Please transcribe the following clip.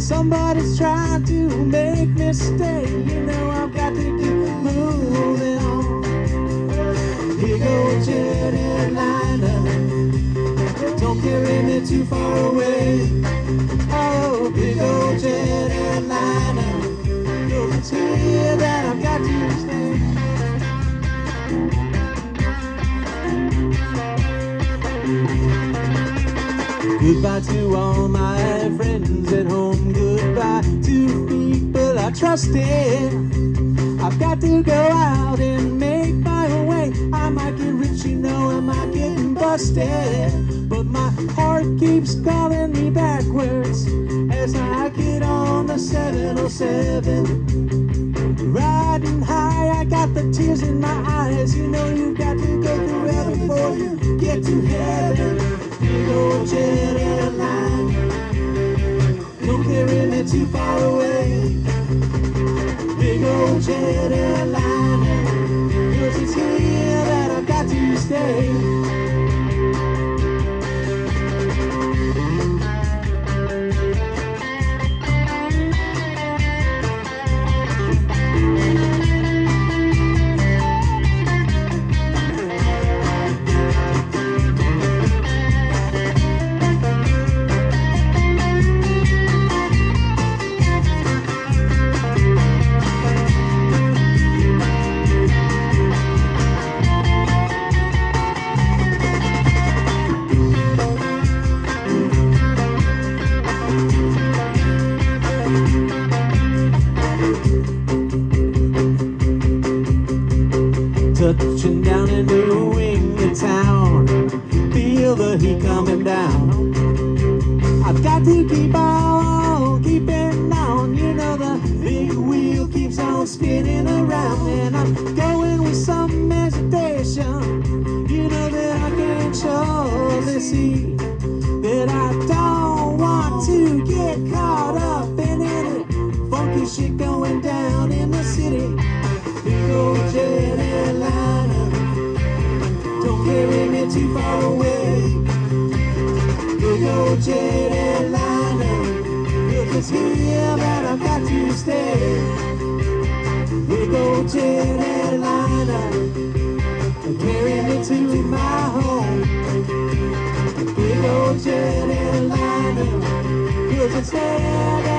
somebody's trying to make me stay. You know I've got to keep moving on. Here goes jet airliner, don't carry me too far away. Oh, big old jet airliner, it's here that I've got to stay. Goodbye to all my friends at home. Goodbye to people I trusted. I've got to go out and make my own way. I might get rich, you know, I might get busted, but my heart keeps calling me backwards as I get on the 707. Riding high, I got the tears in my eyes. You know you've got to go through hell before you get to heaven. Big old jet airline, don't carry me too far away. Big old jet airliner, 'cause it's here that I've got to stay. Touching down in New England town, feel the heat coming down. I've got to keep on keeping on. You know the big wheel keeps on spinning around, and I'm going with some hesitation. You know that I can surely see that I don't want to get caught up in any funky shit going down in the city. Big old jet airliner, don't carry me too far away. Big old jet airliner, if it's here that I've got to stay. Big old jet airliner, carry me to my home. Big old jet airliner, 'cause it's there that